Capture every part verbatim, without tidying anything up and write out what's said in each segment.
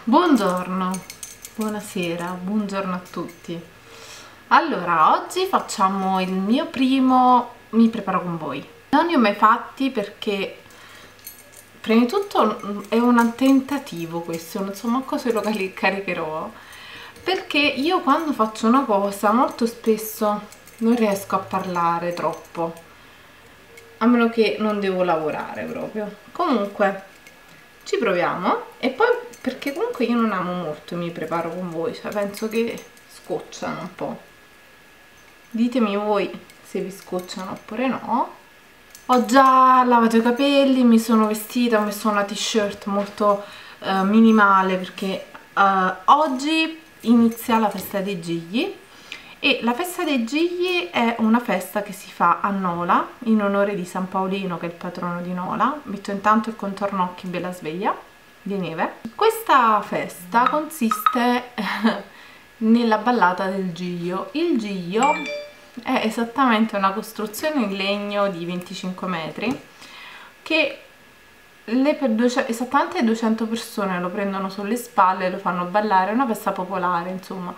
Buongiorno, buonasera, buongiorno a tutti. Allora, oggi facciamo il mio primo mi preparo con voi. Non ne ho mai fatti perché prima di tutto è un tentativo questo, non so manco se lo caricherò, perché io quando faccio una cosa molto spesso non riesco a parlare troppo, a meno che non devo lavorare proprio. Comunque ci proviamo. E poi perché comunque io non amo molto mi preparo con voi, cioè penso che scocciano un po'. Ditemi voi se vi scocciano oppure no. Ho già lavato i capelli, mi sono vestita, ho messo una t-shirt molto uh, minimale perché uh, oggi inizia la festa dei Gigli. E la festa dei Gigli è una festa che si fa a Nola in onore di San Paolino, che è il patrono di Nola. Metto intanto il contorno occhi bella sveglia di neve. Questa festa consiste nella ballata del Giglio. Il Giglio è esattamente una costruzione in legno di venticinque metri che le per duecento, esattamente duecento persone lo prendono sulle spalle e lo fanno ballare. È una festa popolare, insomma.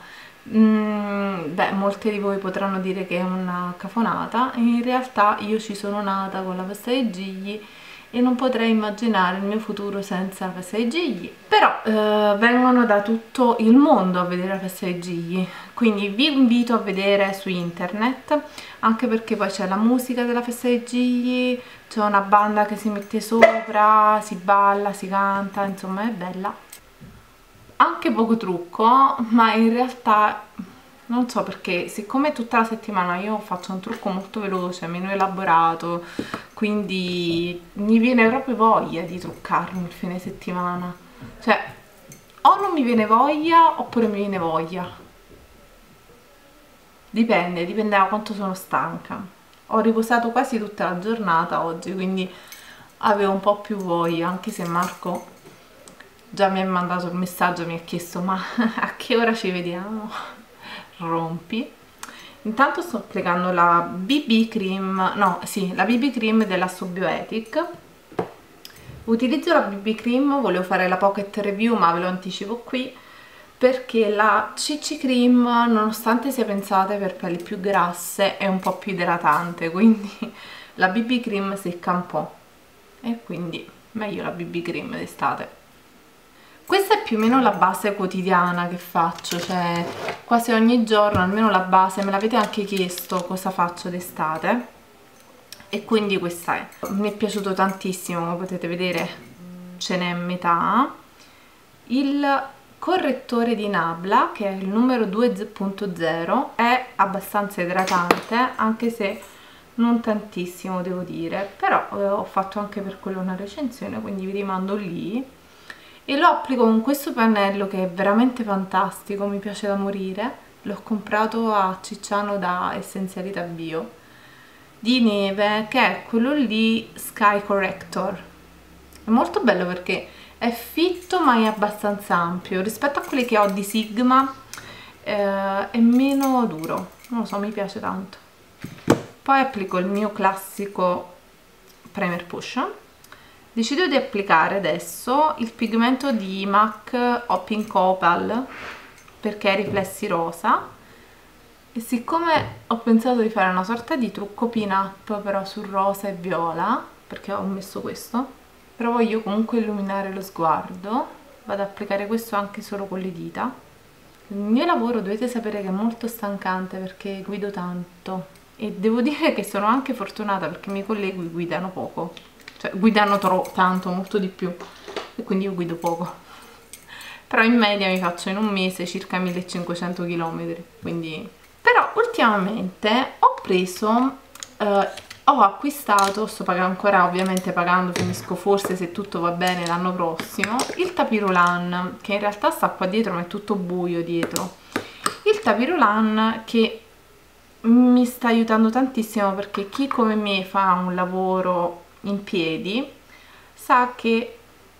Mm, beh, molte di voi potranno dire che è una cafonata. In realtà io ci sono nata con la festa dei Gigli e non potrei immaginare il mio futuro senza la festa dei Gigli. Però eh, vengono da tutto il mondo a vedere la festa dei Gigli, quindi vi invito a vedere su internet, anche perché poi c'è la musica della festa dei Gigli, c'è una banda che si mette sopra, si balla, si canta, insomma è bella. Anche poco trucco, ma in realtà non so perché, siccome tutta la settimana io faccio un trucco molto veloce, meno elaborato, quindi mi viene proprio voglia di truccarmi il fine settimana. Cioè, o non mi viene voglia oppure mi viene voglia. Dipende, dipende da quanto sono stanca. Ho riposato quasi tutta la giornata oggi, quindi avevo un po' più voglia, anche se Marco già mi ha mandato il messaggio, mi ha chiesto ma a che ora ci vediamo? Rompi. Intanto sto applicando la B B cream, no sì, la B B cream della Sobiotic. Utilizzo la B B cream, volevo fare la pocket review ma ve lo anticipo qui, perché la C C cream, nonostante sia pensata per pelli più grasse, è un po' più idratante, quindi la B B cream secca un po' e quindi meglio la B B cream d'estate. Questa è più o meno la base quotidiana che faccio, cioè quasi ogni giorno, almeno la base, me l'avete anche chiesto cosa faccio d'estate e quindi questa è. Mi è piaciuto tantissimo, come potete vedere ce n'è metà. Il correttore di Nabla, che è il numero due punto zero, è abbastanza idratante, anche se non tantissimo devo dire, però eh, ho fatto anche per quello una recensione, quindi vi rimando lì. E lo applico con questo pennello che è veramente fantastico, mi piace da morire. L'ho comprato a Cicciano da Essenzialità Bio, di neve, che è quello lì Sky Corrector. È molto bello perché è fitto ma è abbastanza ampio rispetto a quelli che ho di Sigma, eh, è meno duro, non lo so, mi piace tanto. Poi applico il mio classico primer push. Decido di applicare adesso il pigmento di MAC Pink Opal perché è riflessi rosa, e siccome ho pensato di fare una sorta di trucco pin up però sul rosa e viola, perché ho messo questo, però voglio comunque illuminare lo sguardo, vado ad applicare questo anche solo con le dita. Il mio lavoro dovete sapere che è molto stancante perché guido tanto e devo dire che sono anche fortunata perché i miei colleghi guidano poco, cioè guidano troppo, tanto, molto di più, e quindi io guido poco, però in media mi faccio in un mese circa millecinquecento chilometri, quindi. Però ultimamente ho preso, eh, ho acquistato, sto pagando ancora, ovviamente pagando, finisco forse se tutto va bene l'anno prossimo, il Tapirulan, che in realtà sta qua dietro ma è tutto buio dietro. Il Tapirulan che mi sta aiutando tantissimo perché chi come me fa un lavoro in piedi sa che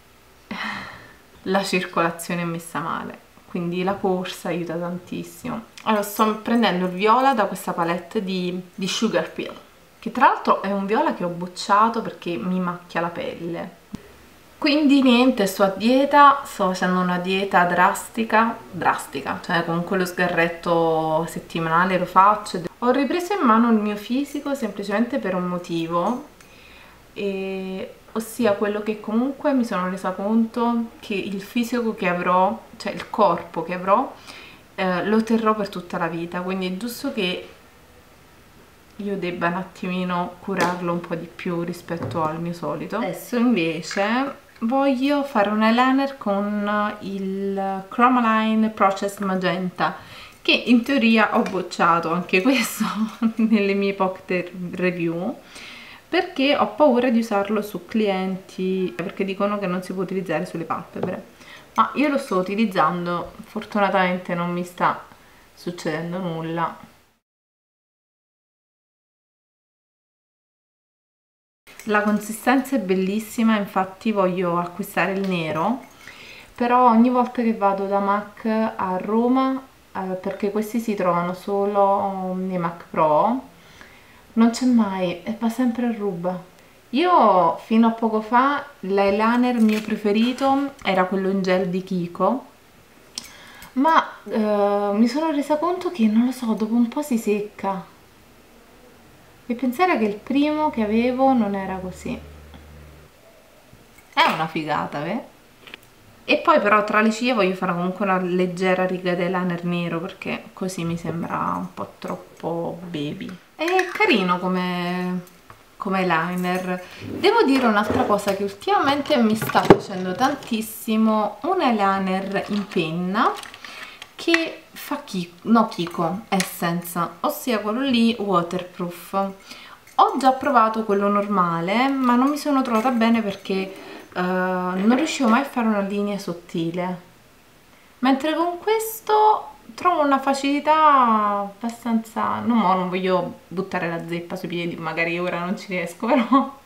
la circolazione è messa male, quindi la corsa aiuta tantissimo. Allora sto prendendo il viola da questa palette di, di Sugar Pill, che tra l'altro è un viola che ho bocciato perché mi macchia la pelle. Quindi niente, sto a dieta, sto facendo una dieta drastica, drastica, cioè con quello sgarretto settimanale lo faccio. Ho ripreso in mano il mio fisico semplicemente per un motivo, e, ossia quello che comunque mi sono resa conto che il fisico che avrò, cioè il corpo che avrò, eh, lo terrò per tutta la vita, quindi è giusto che io debba un attimino curarlo un po' di più rispetto al mio solito. Adesso invece voglio fare un eyeliner con il Chromaline Process Magenta, che in teoria ho bocciato anche questo nelle mie poche review, perché ho paura di usarlo su clienti, perché dicono che non si può utilizzare sulle palpebre, ma io lo sto utilizzando, fortunatamente non mi sta succedendo nulla. La consistenza è bellissima, infatti voglio acquistare il nero, però ogni volta che vado da MAC a Roma, eh, perché questi si trovano solo nei MAC Pro, non c'è mai e va sempre a ruba. Io fino a poco fa l'eyeliner mio preferito era quello in gel di Kiko, ma eh, mi sono resa conto che, non lo so, dopo un po' si secca. E pensare che il primo che avevo non era così. È una figata, vero? E poi però tra le ciglia voglio fare comunque una leggera riga di eyeliner nero, perché così mi sembra un po' troppo baby. È carino come, come eyeliner. Devo dire un'altra cosa, che ultimamente mi sta piacendo tantissimo un eyeliner in penna che fa Kiko, no Kiko Essence, ossia quello lì waterproof. Ho già provato quello normale, ma non mi sono trovata bene perché uh, non riuscivo mai a fare una linea sottile, mentre con questo trovo una facilità abbastanza... No, mo non voglio buttare la zeppa sui piedi, magari ora non ci riesco, però...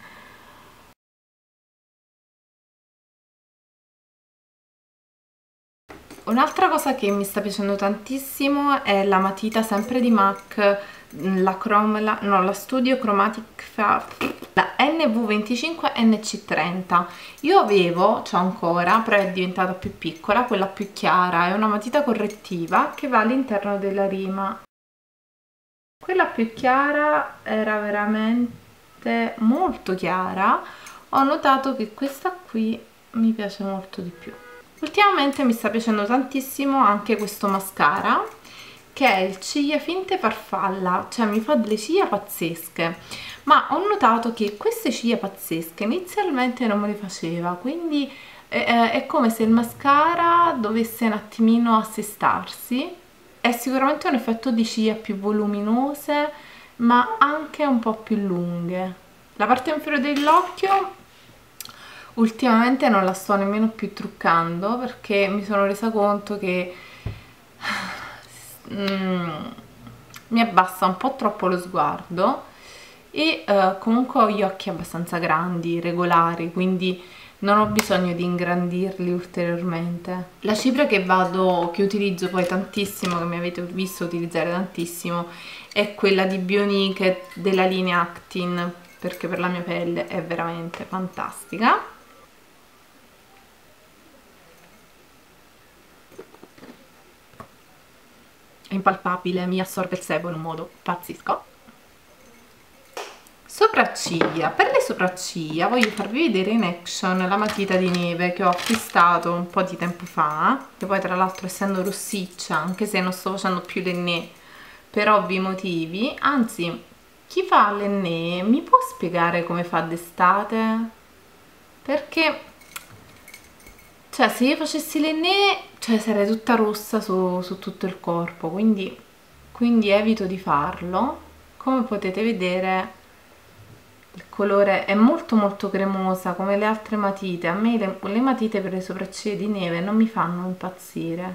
Un'altra cosa che mi sta piacendo tantissimo è la matita sempre di MAC, la, Chrome, la, no, la Studio Chromatic, la N V venticinque N C trenta. Io avevo, c'ho ancora, però è diventata più piccola, quella più chiara, è una matita correttiva che va all'interno della rima. Quella più chiara era veramente molto chiara, ho notato che questa qui mi piace molto di più. Ultimamente mi sta piacendo tantissimo anche questo mascara, che è il Ciglia Finte Farfalla, cioè mi fa delle ciglia pazzesche, ma ho notato che queste ciglia pazzesche inizialmente non me le faceva, quindi è, è come se il mascara dovesse un attimino assestarsi. È sicuramente un effetto di ciglia più voluminose, ma anche un po' più lunghe. La parte inferiore dell'occhio ultimamente non la sto nemmeno più truccando, perché mi sono resa conto che mm, mi abbassa un po' troppo lo sguardo, e uh, comunque ho gli occhi abbastanza grandi, regolari, quindi non ho bisogno di ingrandirli ulteriormente. La cipria che vado, che utilizzo poi tantissimo, che mi avete visto utilizzare tantissimo, è quella di Bionique della linea Actin, perché per la mia pelle è veramente fantastica. È impalpabile, mi assorbe il sebo in un modo pazzesco. Sopracciglia. Per le sopracciglia voglio farvi vedere in action la matita di neve che ho acquistato un po' di tempo fa, che poi tra l'altro, essendo rossiccia, anche se non sto facendo più l'ennè per ovvi motivi, anzi, chi fa l'ennè mi può spiegare come fa d'estate? Perché, cioè, se io facessi l'ennè, cioè, sarei tutta rossa su, su tutto il corpo, quindi, quindi evito di farlo. Come potete vedere, il colore è molto molto cremosa come le altre matite. A me le, le matite per le sopracciglia di neve non mi fanno impazzire,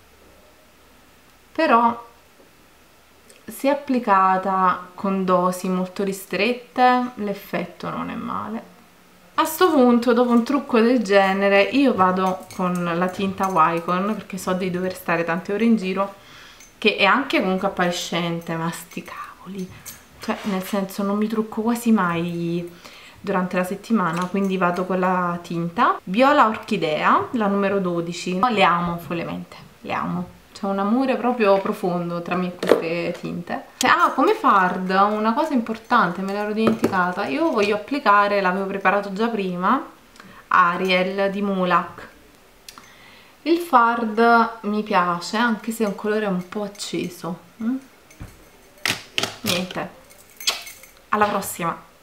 però se applicata con dosi molto ristrette l'effetto non è male. A sto punto, dopo un trucco del genere, io vado con la tinta Wycon, perché so di dover stare tante ore in giro, che è anche comunque appariscente, ma sti cavoli, cioè nel senso non mi trucco quasi mai durante la settimana, quindi vado con la tinta Viola Orchidea, la numero dodici. Le amo follemente, le amo. C'è un amore proprio profondo tra me e queste tinte. Ah, come fard, una cosa importante, me l'ero dimenticata. Io voglio applicare, l'avevo preparato già prima, Ariel di Mulac. Il fard mi piace, anche se è un colore un po' acceso. Niente, alla prossima!